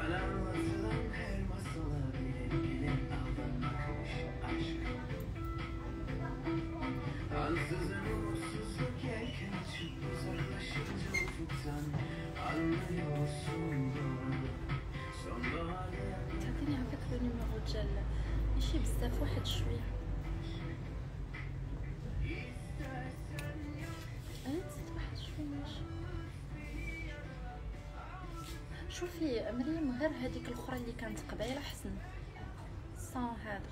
تعطيني عافاك النيميرو ديال ماشي بزاف واحد شويه. انا نسيت واحد شويه ماشي. شوفي مريم غير هذيك الاخرى اللي كانت قبيله حسن صون هذا.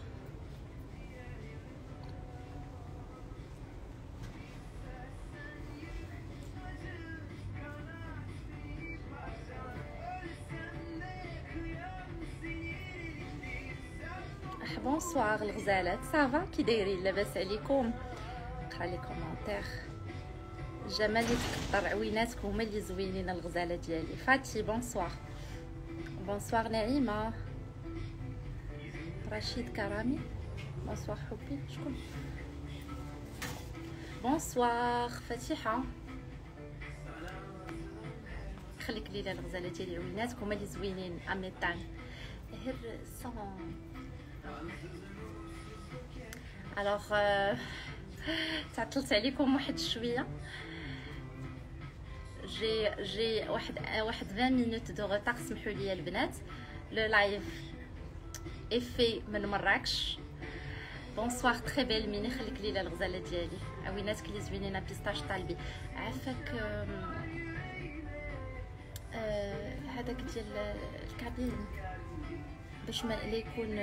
بونسوار الغزالات، صافا كي دايرين؟ لاباس عليكم؟ قرا لي كومونتير. جمال اللي تكثر، عويناتكم هما اللي زوينين الغزاله ديالي. فاتي بونسوار. بونسوار نعيمه. رشيد كرامي بونسوار حبي. شكون؟ بونسوار فاتحه. خليك ليلى الغزاله ديالي، عويناتكم هما اللي زوينين. اميطان هر صون. الوغ تعطلت عليكم واحد شويه. جي واحد 20 مينوت دو روتار، سمحوا لي البنات. لو لايف افي من مراكش. بونسوار تري بيل ميني. خليك ليلى الغزاله ديالي، عويناتك اللي زوينين. بيستاش طالبي عافاك. هذاك ديال الكابين باش ما يكون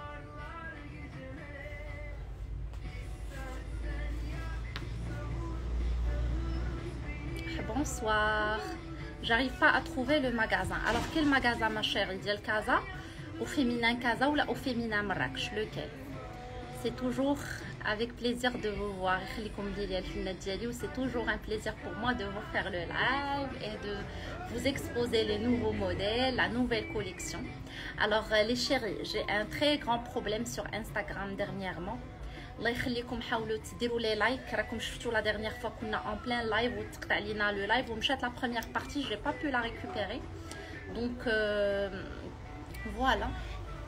bonsoir. J'arrive pas à trouver le magasin. Alors quel magasin ma chérie? ديال كازا au féminin كازا ولا au féminin مراكش؟ lequel? C'est toujours avec plaisir de vous voir. خليكم ليا الفنات ديالي. C'est toujours un plaisir pour moi de vous faire le live et de vous exposer les nouveaux modèles, la nouvelle collection. Alors les chéris, j'ai un très grand problème sur Instagram dernièrement. الله يخليكم حاولوا تديروا لي لايك. راكم شفتوا لا ديرنيير فوا كنا اون بلان لايف وتقطع لينا لو لايف ومشات لا بروميير بارتي. جي با بو لا ريكوبيري دونك فوالا.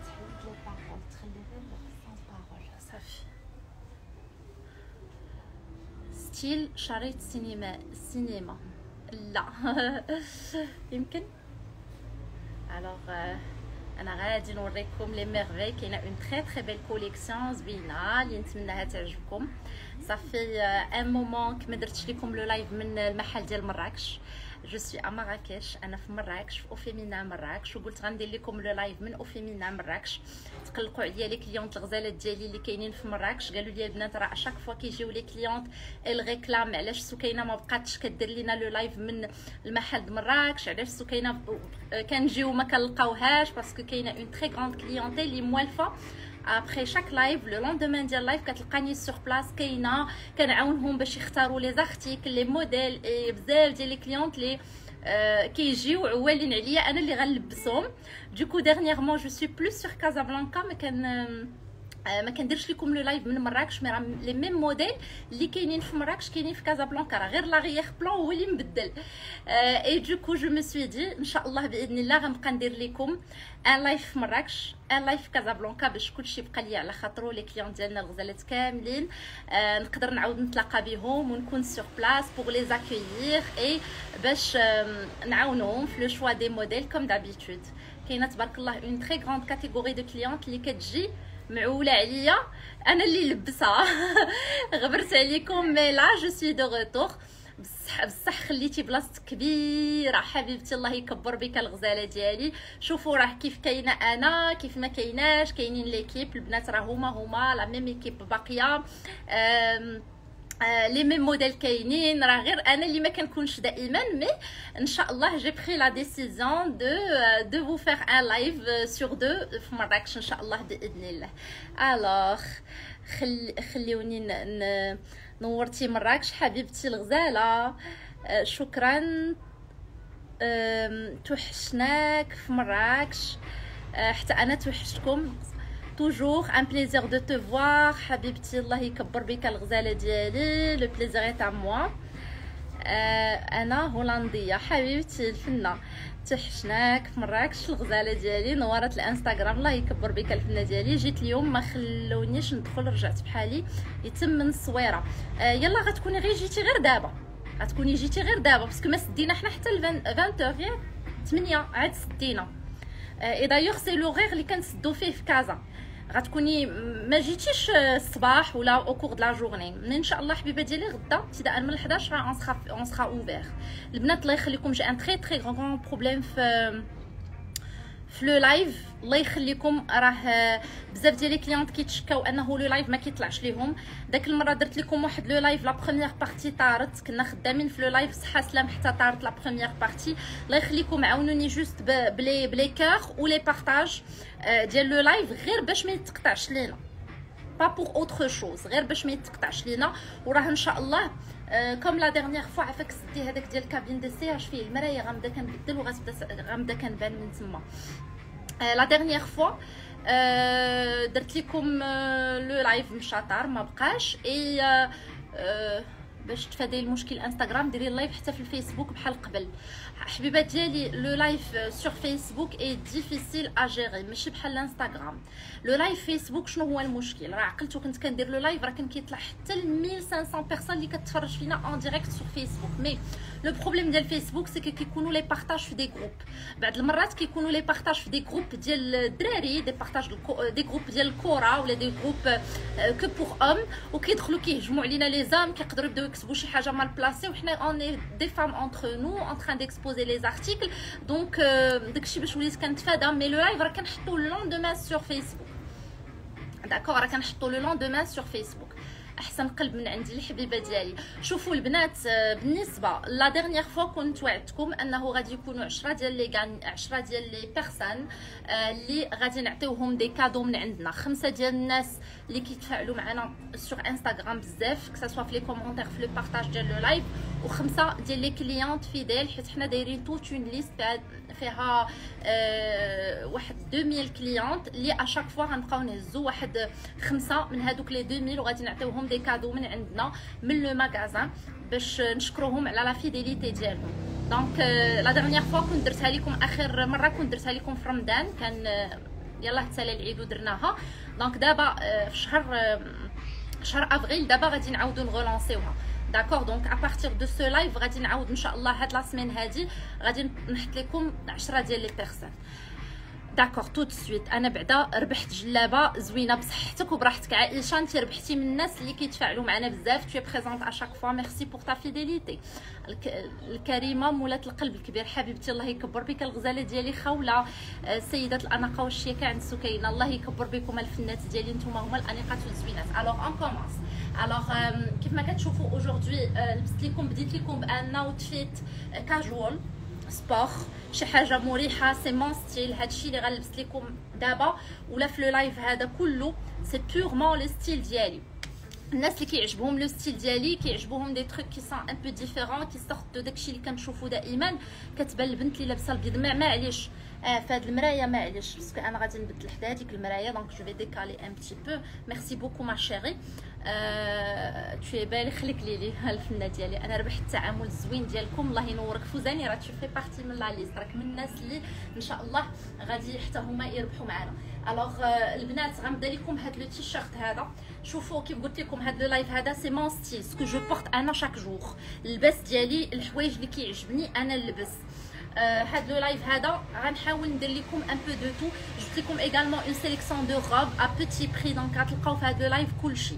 ستيل شريط سينما لا يمكن. الوغ انا غادي نوريكم لي ميرفي. كاينه اون تري تري بيل كوليكسيون زوينه اللي نتمنىها تعجبكم. صافي ان مومون ما درتش لكم لو لايف من المحل ديال مراكش. جو سوي ا مراكش، انا في مراكش في اوفيمينا مراكش، وقلت غندير لكم لو لايف من اوفيمينا مراكش. تقلقوا عليا لي كليونط الغزالات ديالي اللي كاينين في مراكش، قالوا لي البنات راه اشاك فوا كيجيو لي كليونط الغيكلام علاش سكينه ما بقاتش كدير لينا لو لايف من المحل د مراكش، علاش سكينه كنجيو ما كنلقاوهاش باسكو كاينه اون تري غراند كليونتيل اللي موالفه. ابري شاك لايف لو لوندومان ديال لايف كتلقاني سور بلاص كاينه كنعاونهم باش يختاروا لي زارتيكل لي موديل. اي بزاف ديال لي كليونط لي كيجيو عوالين عليا انا اللي غنلبسهم. دوكو ديرنييرمون جو سوي بلوس سور كازابلانكا. ما كنديرش لكم لو لايف من مراكش، مي راه لي ميم موديل اللي كاينين في مراكش كاينين في كازابلانكا، راه غير لاغيير بلان هو اللي مبدل. اي دوكو جو مي سوي دي ان شاء الله باذن الله غنبقى ندير لكم ان لايف في مراكش ان لايف في كازابلانكا باش كلشي يبقى ليا على خاطرو. لي كليون ديالنا الغزالات كاملين نقدر نعاود نتلاقى بهم ونكون سور بلاص بوغ لي زاكويير اي باش نعاونهم في لو شوا دي موديل كوم دابيتود. كاينه تبارك الله اون تري غراند كاتيجوري دو كليونط اللي كتجي معوله عليا انا اللي لبسها. غبرت عليكم مي لا جو سوي دو روتور. بصح خليتي بلاصتك كبيره حبيبتي، الله يكبر بك الغزاله ديالي. شوفوا راه كيف كاينه انا كيف ما كايناش، كاينين ليكيب البنات راه هما لا ميم ايكيب باقيه. لي ميم موديل كاينين، راه غير انا اللي ما كنكونش دائما. مي ان شاء الله جي بري لا ديسيزيون دو فو فير ان لايف سور دو في مراكش ان شاء الله باذن الله. الوغ خليوني نورتي مراكش حبيبتي الغزاله. شكرا. توحشناك في مراكش، حتى انا توحشتكم. toujours un plaisir de te voir حبيبتي، الله يكبر بك الغزاله ديالي. لو بليزير est à moi. انا هولنديه حبيبتي الفنه. تحشناك في مراكش الغزاله ديالي نورت الانستغرام، الله يكبر بك الفنه ديالي. جيت اليوم ما خلونيش ندخل، رجعت بحالي يتم من الصويره. يلا غتكوني غير جيتي غير دابا، غتكوني جيتي غير دابا باسكو ما سدينا حنا حتى 20 ياك 8 عاد سدينا. اي دايوغ سي لوغيغ اللي كنسدو فيه في كازا. غتكوني ما جيتيش الصباح ولا او كور د لا جورني. من ان شاء الله حبيبه ديالي غدا ابتداء من 11 اون سخا اوفير. البنات الله يخليكم، جي ان تري غران بروبليم في لو لايف. الله يخليكم، راه بزاف ديال لي كليونط كيتشكاو انه لو لايف ما كيطلعش ليهم. داك المره درت لكم واحد لو لايف لا بروميير بارتي طارت، كنا خدامين في لو لايف صحه سلام حتى طارت لا بروميير بارتي. الله يخليكم عاونوني جوست بلي كور و لي بارطاج ديال لو لايف غير باش ما يتقطعش لينا، با بور اوتر شوز، غير باش ما يتقطعش لينا. وراه ان شاء الله كوم لا ديرنيير فوا عافاك سدي هذاك ديال كابين دي سي اش فيه المرايه غنبدا كنبدل وغنبدا كنبان من تما. لا ديرنيير فوا درت لكم لو لايف مشى طار ما بقاش. اي باش تفادي المشكل انستغرام ديري اللايف حتى في الفيسبوك بحال قبل. حبيبات ديالي لو لايف سور فيسبوك اي ديفيسيل ا جيري، ماشي بحال الانستغرام. لو لايف فيسبوك شنو هو المشكل؟ راه عقلت وكنت كندير لو لايف راه كان كيطلع حتى ل 1500 بيرسون اللي كتفرج فينا اون ديريكت سور فيسبوك. مي لو بروبليم ديال فيسبوك سي كيكونوا لي بارطاج في دي جروب. بعض المرات كيكونوا لي بارطاج في دي جروب ديال الدراري، دي بارطاج دي جروب ديال الكره ولا دي جروب كو بور اوم، وكيدخلوا كيهجموا علينا لي زام، كيقدروا يبداو يكتبوا شي حاجه مال بلاسي وحنا اوني دي فام انتر نو اون تران ديكسبوزي لي زارتيكل. دونك داكشي باش وليت كنتفادى. مي لو لايف راه كنحطو لو لوندومان سور فيسبوك، داكوغ، راه كنحطو لو لوندومان سور فيسبوك. احسن قلب من عندي الحبيبه ديالي. شوفوا البنات، بالنسبه لا ديرنيير فوا كنت وعدتكم انه غادي يكونوا 10 ديال لي بيرسون اللي غادي نعطيوهم دي كادو من عندنا. 5 ديال الناس اللي كيتفاعلوا معنا سور انستغرام بزاف كسوا في لي كومونتير في لو بارطاج ديال لو لايف، و5 ديال لي كليونط فيديل، حيت حنا دايرين توت اون ليست فيها واحد 2000 كليونط اللي اشاك فوا غنبقاو نهزو واحد 5 من هادوك لي 2000 وغادي نعطيوهم دي كادو من عندنا من لو ماغازان باش نشكروهم على لا فيديليتي ديالهم. دونك لا ديرنيير فوا كنت درتها لكم، اخر مره كنت درتها لكم في رمضان، كان يلاه تسالى العيد ودرناها. دونك دابا في شهر افريل دابا غادي نعاودو نغولونسيوها. داكوغ، دونك ا بارتير دو سو لايف غادي نعاود ان شاء الله هاد لا سيمين هادي غادي نحط لكم 10 ديال لي بيرسون. داكوغ تو دو سويت. انا بعدا ربحت جلابه زوينه بصحتك وبراحتك عائشه، انت ربحتي من الناس اللي كيتفاعلوا معنا بزاف. تو بريزونط ا شاك فوا، ميرسي بور تا فيديليتي. الكريمه مولات القلب الكبير حبيبتي، الله يكبر بك الغزاله ديالي. خوله سيده الاناقه والشيكه عند سكينه، الله يكبر بكم الفنات ديالي، نتوما هما الانيقات والزوينات. الوغ اون كومونس. الوغ كيف ما كتشوفوا اوجوردي لبست لكم، بديت لكم بان اوتفيت كاجوال سبور، شي حاجه مريحه، سي مون ستيل. هادشي اللي غنلبس لكم دابا ولا في لو لايف هذا كله سي بيغمون لو ستيل ديالي. الناس اللي كيعجبهم لو ستيل ديالي كيعجبوهم دي تروك كي سون ان بو ديفيرون، كي سورت دو داكشي اللي كنشوفو دائما. كتبان البنت اللي لابسه البيض معليش في هاد المرايه، معليش باسكو انا غادي نبدل حدا هذيك المرايه، دونك جو في ديكالي ان بتي بو. ميرسي بوكو ما شيري، تو بالي خليك لي الفنه ديالي. انا ربحت التعامل الزوين ديالكم، الله ينورك فوزاني، راه تو في بارتي من لا ليست، راك من الناس اللي ان شاء الله غادي حتى هما يربحوا معنا. الوغ البنات غنبدا لكم هاد لو تيشيرت هذا. شوفوا كيف قلت لكم هاد لو لايف هذا سي مون ستيل، سكو جو بورت انا شاك جور. اللباس ديالي الحوايج اللي كيعجبني انا نلبس. هاد لو لايف هذا غنحاول ندير لكم ان بو دو تو. جبت لكم ايغالمون اون سيليكسيون دو روب ا بوتي بري، دونك غتلقاو في هاد لو لايف كلشي.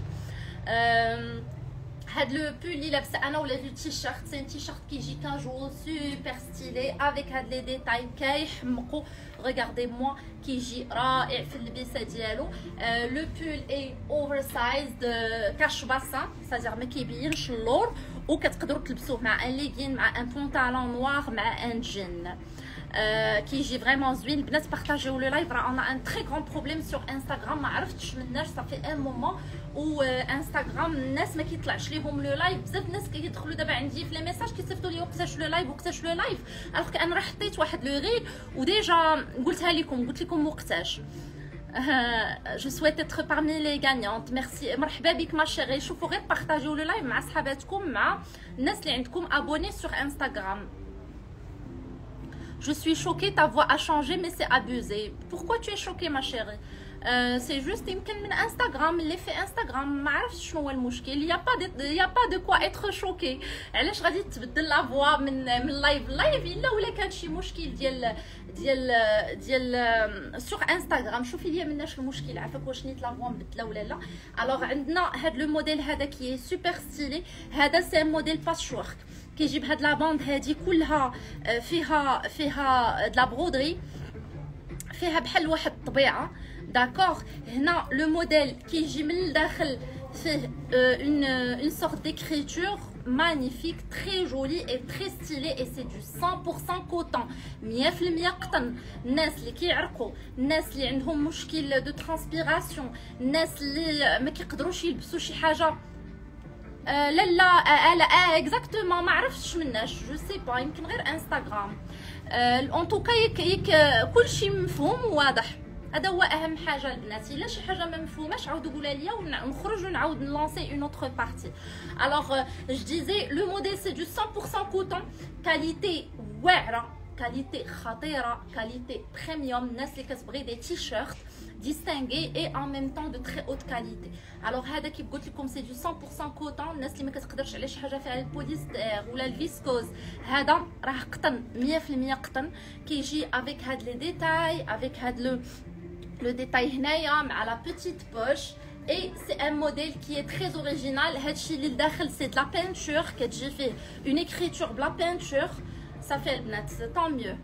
هاد لو بول اللي لابسه انا ولا لو تيشيرت، سي ان تيشيرت كيجي كاجوال سوبر ستيلي افيك هاد لي ديتاي كيحمقوا. ريغاردي موا كيجي رائع في اللبسه ديالو. لو بول اي اوفر سايزد كاش باسان، سازير ما كيبينش اللور، وكتقدروا تلبسوه مع ان ليغين، مع ان بونطالون نوار، مع ان جين. كيجي فريمون زوين. البنات بارطاجيو لو لايف، راه انا ان تري غران بروبليم سور انستغرام، ما عرفتش مناش صافي ان مومون، و انستغرام الناس ما كيطلعش ليهم لو لايف. بزاف الناس كيدخلوا دابا عندي في لي ميساج كيصيفطوا لي وقتاش لو لايف وقتاش لو لايف، الوغ انا راه حطيت واحد لو ريل وديجا قلتها لكم، قلت لكم وقتاش. جو سويت اتر بارمي لي غانيونت. ميرسي، مرحبا بك ما شيري. شوفوا غير بارطاجيو لو لايف مع صحاباتكم، مع الناس اللي عندكم ابوني سور انستغرام. Je suis choquée, ta voix a changé, mais c'est abusé. Pourquoi tu es choquée, ma chérie? C'est juste يمكن من انستغرام اللي في انستغرام ما عرفتش شنو هو المشكل. y a pas de quoi être choqué. علاش غادي تبدل لا فوا من لايف الا ولا كان شي مشكل ديال سوغ انستغرام. شوفي لي مناش المشكل عافاك واش نيت لا فوا مبدله ولا لا. الوغ عندنا هاد لو موديل هذا كي سوبر ستيلي. هذا سي موديل باتشورك كيجي بهاد لا باند هادي كلها فيها د لا برودري، فيها بحال واحد الطبيعه. داكوغ هنا لو موديل كيجي من الداخل فيه une sorte d'écriture magnifique, très jolie et très stylée, et c'est du 100% coton. 100% قطن. الناس اللي كيعرقوا، الناس اللي عندهم مشكل دو ترانسبيراسيون، الناس اللي ما كيقدروش يلبسوا شي حاجه لا اكزاكتومون ما عرفتش مناش، جو سي با، يمكن غير انستغرام. اون توكا كلشي مفهوم وواضح. هذا هو اهم حاجه البنات. الا شي حاجه ما مفهوماش عاودوا قولها ليا ونخرج ونعاود نلانسي اون اوتر بارتي. الوغ جو ديزي لو موديل سي دو 100% كوتون، كاليتي واعره، كاليتي خطيره، كاليتي بريميوم. الناس اللي كتبغي دي تي شيرت distingué et en même temps de très haute qualité. Alors هذا كيف قلت لكم سي دو 100% كوتون. الناس اللي ما كتقدرش على شي حاجه فيها البوليستير ولا الفيسكوز، هذا راه قطن 100% قطن. كيجي افيك هاد لي ديتاي، افيك هاد لو ديتاي هنايا مع لا بيتيت بوش. Et c'est un modèle qui est très original. هادشي اللي لداخل c'est de la peinture كتجي فيه une écriture بلا peinture. Ça fait البنات tant mieux.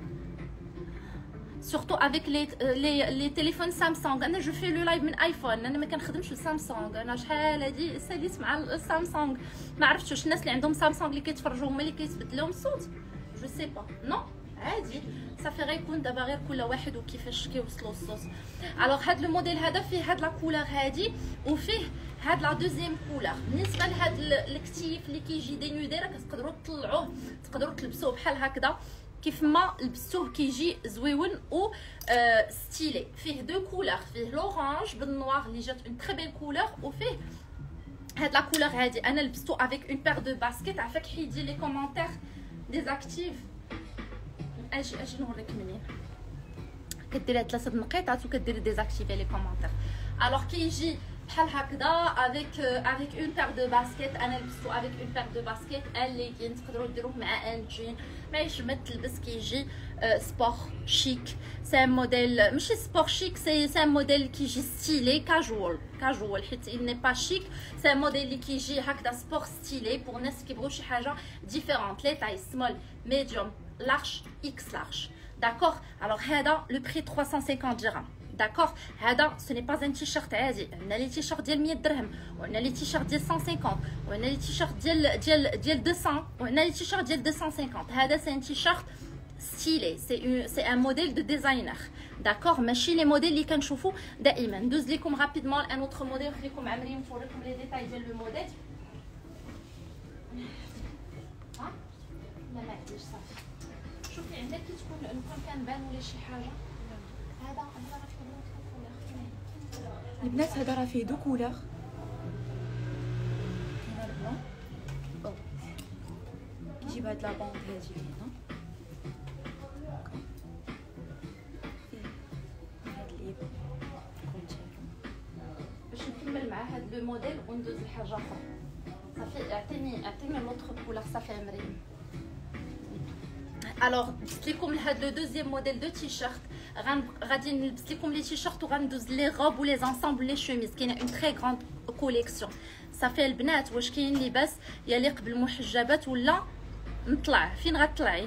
Surtout avec les téléphones Samsung. انا جو في لو لايف من ايفون، انا ما كنخدمش السامسونج. انا شحال هادي ساليت مع السامسونج، ما عرفتش واش الناس اللي عندهم سامسونج اللي كيتفرجوا هما اللي كيتبدل لهم الصوت، جو سي با. نو عادي صافي غيكون دابا غير كل واحد وكيفاش كيوصلوا الصوت. الوغ هاد لو موديل هذا فيه هاد لا كولور هادي، وفيه هاد لا دوزيام كولور. بالنسبه لهاد الكتيف اللي كيجي دينودي راه كتقدروا تطلعوه، تقدروا تلبسوه بحال هكذا كيف ما لبستوه كيجي زويون و ستيلي. فيه دو كولور، فيه لورانج بالنوار اللي جات اون تري بيل كولور، وفيه هاد لا كولور هادي. انا لبستو افيك اون بير دو باسكيت. عافاك حيدي لي كومونتير ديزاكتيف. اجي نوريك منين كديري 3 نقيطات وكديري ديزاكتيفي لي كومونتير. الوغ كيجي بحال هكذا افيك اون بير دو باسكيت. انا لبستو افيك اون بير دو باسكيت اللي تقدروا ديروه مع ان جين ما يشمت تلبس. كيجي سبور شيك. سي موديل ماشي سبور شيك، سي موديل كيجي ستيلي كاجوال حيت il n'est pas chic. سي موديل اللي كيجي هكذا سبور ستيلي بور ناس كيبغيو شي حاجه ديفيرونت. لي تاي سمول، ميديوم، لارج، اكس لارج. داكوغ. الوغ هذا لو بري 350 درهم. داكوغ هذا سو ني با ان تيشيرت عادي. عندنا لي تيشيرت ديال 100 درهم، وعندنا لي تيشيرت ديال 150، وعندنا لي تيشيرت ديال 200، وعندنا لي تيشيرت ديال 250. هذا سي ان تيشيرت ستيلي، سي ان موديل دو ديزاينر. داكوغ ماشي لي موديل اللي كنشوفو دائما. ندوز لكم رابيدمون ان اوتر موديل، خليكم عامرين نوريكم لي ديتاي ديال لو موديل. ها لا ما عنديش صافي. شوفي عندك كي تكون كنبان ولا شي حاجه. هذا راه فيه البنات، هذا راه فيه دو كولور. هنا البلون كيجي بهاد لا باند هادي هنا، هاد لي باش نكمل مع هاد لو موديل وندوز لحاجه اخرى. صافي اعطيني لوطخ كولور. صافي مريم. الوغ درت لكم لهاد لو دوزيام موديل دو تيشيرت. غادي نلبس لكم لي تيشيرت وغندوز لي غوب ولي زانسامبل لي شوميز. كاينه اون تري غراند كوليكسيون. صافي البنات، واش كاين لباس يليق بالمحجبات ولا نطلع؟ فين غتطلعي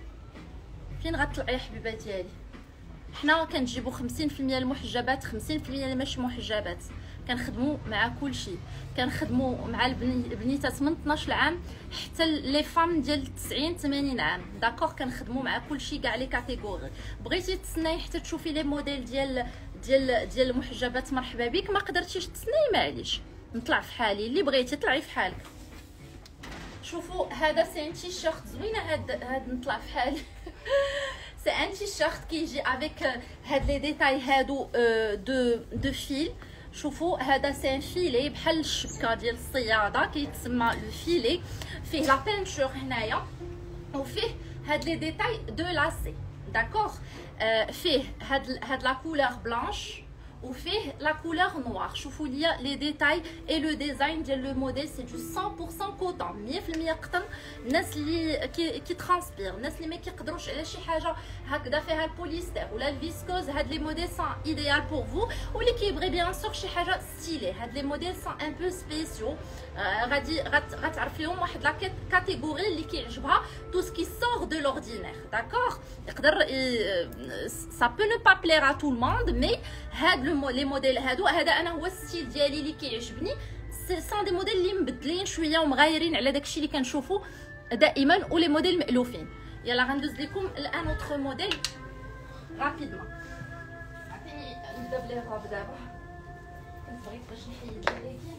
يا حبيبه ديالي؟ حنا كنجيبو 50% المحجبات، 50% اللي ماشي محجبات. كنخدموا مع كلشي، كنخدموا مع البنيتات من 12 عام حتى لي فام ديال 90 80 عام. داكوغ كنخدموا مع كلشي كاع لي كاتيجوري. بغيتي تسناي حتى تشوفي لي موديل ديال المحجبات مرحبا بك. ما قدرتيش تسناي معليش، نطلع في حالي. اللي بغيتي طلعي في حالك. شوفوا هذا سي ان تيشيرت زوينه. هاد نطلع في حالي. سي ان تيشيرت كيجي افيك هاد لي ديتاي هادو دو فيل. شوفوا هذا سي ان فيلي بحال الشبكه ديال الصياده كيتسمى لو فيلي. فيه لا بينتور هنايا، وفيه هاد لي ديتاي دو لاسي داكوغ. فيه هاد لا كولور بلانش وفيه لا كولور نوار. شوفوا ليا لي ديتاي اي لو ديزاين ديال لو موديل سي دو 100% كوطون 100% قطن. الناس اللي كي ترانسبير، الناس اللي ما كيقدروش على شي حاجه هكذا فيها البوليستر ولا الفيسكوز، هاد لي موديل سون ايديال بور فو. واللي كيبغي بيان سور شي حاجه ستيلي، هاد لي موديل سون ان بو سبيسيو. غادي غتعرف فيهم واحد لا كاتيجوري اللي كيعجبها تو سكي سور دو لوردينير داكوغ. يقدر سا بو نو با بلير ا تو الموند، مي هاد لي موديل هادو هذا انا هو الستيل ديالي اللي كيعجبني. سون دي موديل اللي مبدلين شويه ومغايرين على داكشي اللي كنشوفو دائما، ولي موديل مألوفين. يلا غندوز لكم الان اوتر موديل رابيدمون. عطيني نبدا بلي روب دابا. كنت بغيت باش نحيد الكراكين.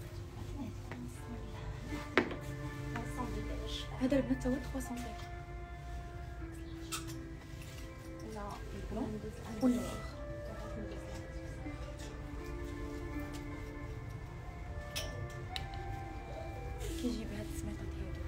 هذا البنات تا هو 300 ولا كيجيب هاد السميطات هادو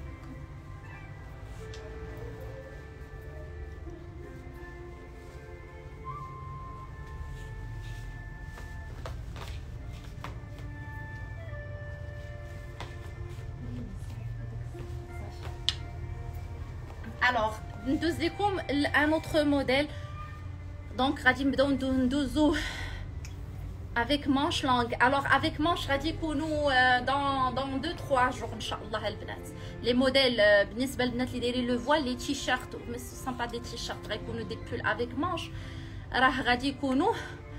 الوغ ندوز لكم ان اوتر موديل. دونك غادي نبداو ندوزو avec manche longue. Alors avec manche غادي يكونوا dans 2-3 jours ان شاء الله البنات. لي موديل بالنسبه للبنات اللي دايرين لو فوال لي تي شيرت مي سون با دي تي شيرت، غيكونوا دي بول افيك مانش، راه غادي يكونوا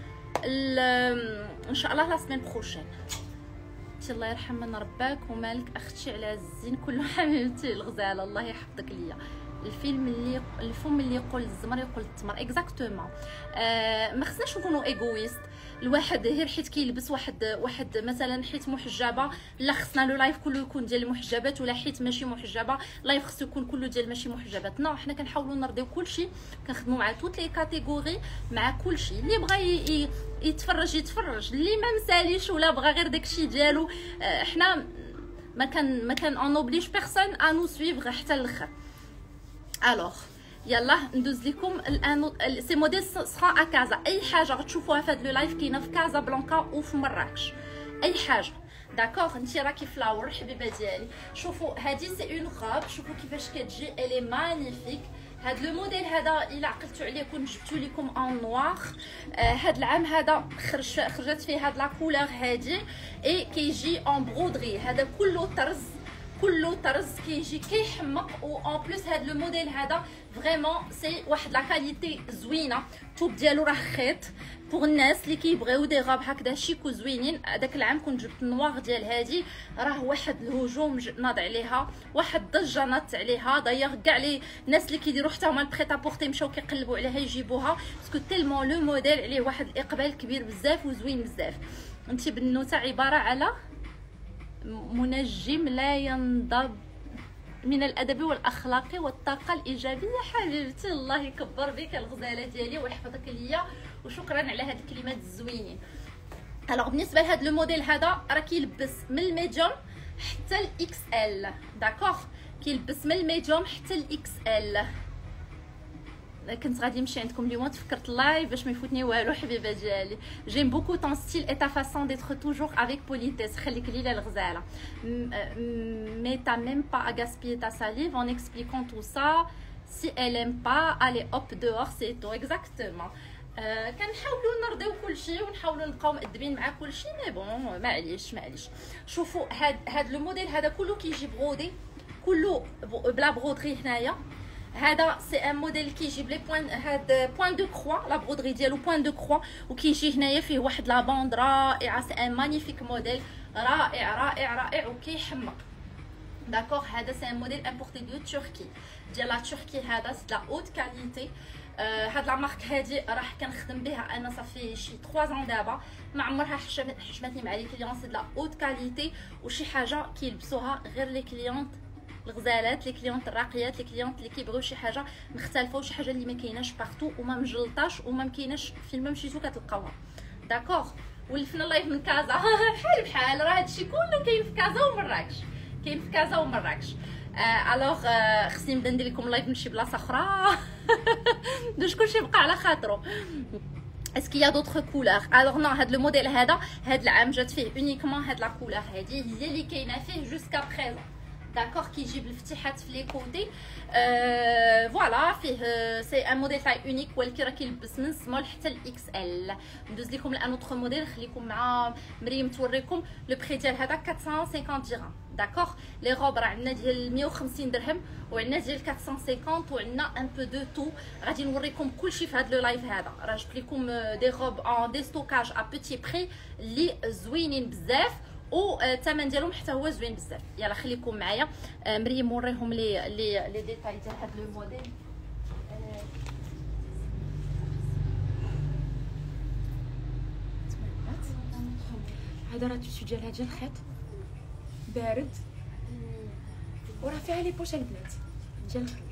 ان شاء الله لا سيمين بروشين. انت الله يرحم من رباك ومالك اختي على الزين كله حبيبتي الغزاله الله يحفظك ليا. الفم اللي يقول الزمر يقول التمر اكزاكتومون. ما خصناش نكونوا ايغويست. الواحد غير حيت كيلبس واحد مثلا حيت محجبه لا خصنا لو لايف كله يكون ديال المحجبات، ولا حيت ماشي محجبه لايف خصو يكون كله ديال ماشي محجبات. نو حنا كنحاولوا نرضيو كلشي، كنخدموا مع توت لي كاتيجوري، مع كلشي. اللي بغى يتفرج، اللي ما مساليش ولا بغى غير داكشي ديالو. حنا ما كان اون اوبليج بيرسون ا نو سويفغ حتى الاخر. الوغ يلا ندوز لكم الان سي موديل سرا ا كازا. اي حاجه غتشوفوها في هذا لو لايف كاينه في كازا بلانكا وفي مراكش، اي حاجه داكوغ. انتي راكي فلاور حبيبه ديالي. شوفوا هذه سي اون غاب، شوفوا كيفاش كتجي الي مانيفيك. هاد لو موديل هذا الا عقلتوا عليه كنت جبتو لكم ان نوار. هاد العام هذا خرجت فيه هاد لا كولور هادي اي كيجي اون برودري. هذا كله طرز كيجي كيحمق. و اون بليس هاد لو موديل هذا فريمون سي واحد لا كاليتي زوينه. التوب ديالو راه خيط بوغ الناس اللي كيبغيو دي غاب هكذا شيك وزوينين. هذاك العام كنت جبت النواغ ديال هادي، راه واحد الهجوم ناض عليها، واحد الضجه ناضت عليها. دايوغ كاع لي الناس اللي كيديروا حتى هما البريتا بورتي مشاو كيقلبوا عليها يجيبوها، باسكو تيلمون لو موديل عليه واحد الاقبال كبير بزاف وزوين بزاف. انت بنوته عباره على منجم لا ينضب من الادب والاخلاق والطاقه الايجابيه. حبيبتي الله يكبر بك الغزاله ديالي ويحفظك ليا، وشكرا على هاد الكلمات الزوينين. الوغ بالنسبه لهاد لو موديل هذا راه كيلبس من الميديوم حتى الاكس ال داكوغ. كيلبس من الميديوم حتى الاكس ال. كنت غادي نمشي عندكم اليوم تفكرت اللايف باش ما يفوتني والو حبيبه ديالي. جيم بوكو طون ستيل اي تا فاسون ديتر توجور افيك بوليتيس. خليك ليلى الغزاله. مي تا ميم با ا غاسبيي تا ساليف اون اكسبليكون تو سا. سي ال ام با الي اوب دور سي تو اكزاكتومون. كنحاولوا نرضيو كلشي ونحاولوا نبقاو مؤدبين مع كلشي، مي بون معليش. شوفوا هاد لو موديل هذا كله كيجي برودي، كله بلا برودري هنايا. هذا سي ان موديل كيجيب لي بوين، هاد بوين دو كروا، لا برودري ديالو بوين دو كروا، وكيجي هنايا فيه واحد لا باند رائعه. سي ان مانيفيك موديل، رائع وكيحمق داكوغ. هذا سي ان موديل امبورتي دو تركي، ديال لا تركي. هذا سي لا اوت كاليتي. هاد لا مارك هادي راه كنخدم بها انا صافي شي 3 ans دابا، ما عمرها حشمتني مع لي كليون. سي لا اوت كاليتي وشي حاجه كيلبسوها غير لي كليونط الغزالات، لي كليونط الراقيات، لي كليونط اللي كيبغيو شي حاجه مختلفه وشي حاجه اللي ما كايناش بارتو وما مجلطاش وما مكايناش فين ما مشيتو كتلقاوها داكوغ. ولفنا اللايف من كازا بحال راه هادشي كله كاين في كازا ومراكش، الوغ خصني نبدا ندير لكم لايف من شي بلاصه اخرى باش كلشي يبقى على خاطرو. اسكو يا دوطخ كولور؟ الوغ نو، هاد لو موديل هذا هاد العام جات فيه اونيكمون هاد لا كولور هادي هي اللي كاينه فيه جوسكا بريزون. داكوغ كيجيب الفتحات في لي كوتي. فوالا فيه سي ان موديل تاع اونيك، ولكن راه كيلبس من سمول حتى الاكس ال. ندوز لكم لان اوتر موديل، نخليكم مع مريم توريكم لو بري ديال هذا 450 درهم. داكوغ لي روب راه عندنا ديال 150 درهم وعندنا ديال 450 وعندنا ان بو دو تو. غادي نوريكم كلشي في هذا لو لايف هذا. راه جبت لكم دي روب ان دي ستوكاج ا بوتي بري اللي زوينين بزاف و الثمن ديالهم حتى هو زوين بزاف. يلا خليكم معايا مريم نوريهم لي ديتاي ديال هذا لو موديل. هذا راه التيشو ديالها ديال الخيط بارد وراه فيها لي بوش البنات ديال الخروج.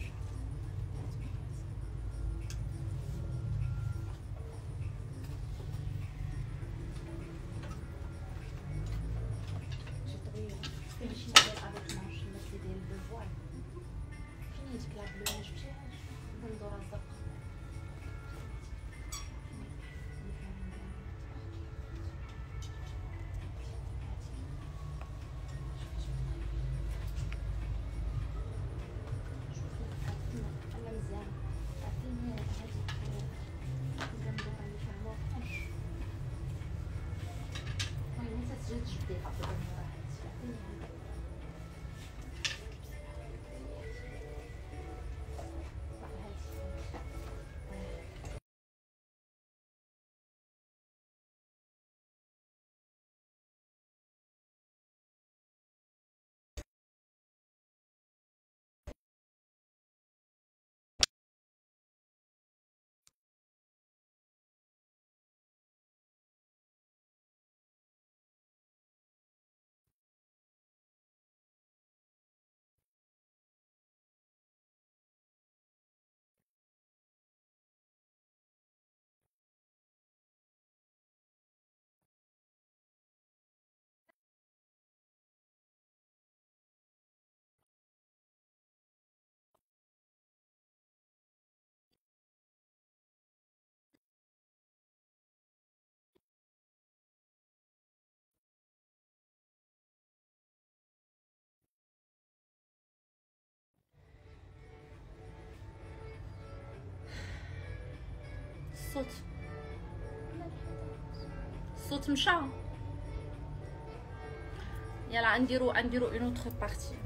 الصوت مشى. يلا نديرو اون اوتر بارتي.